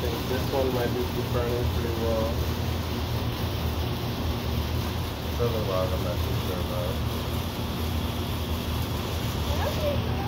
think this one might be burning pretty well. Filling log, I'm not too sure about.